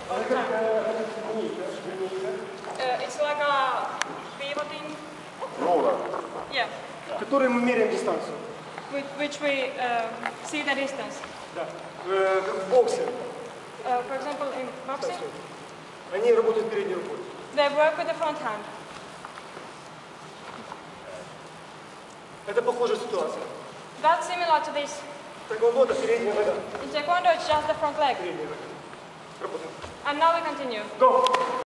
all the time. It's like a pivoting. Roller. Yeah. Который мы меряем дистанцию. With which we see the distance. Да. В боксе. For example, in boxing, Они работают передней рукой. they work with the front hand. Это похожая ситуация. That's similar to this. Тэквондо это передняя нога. In Taekwondo, it's just the front leg. Передняя нога. Работаем. And now we continue. Go!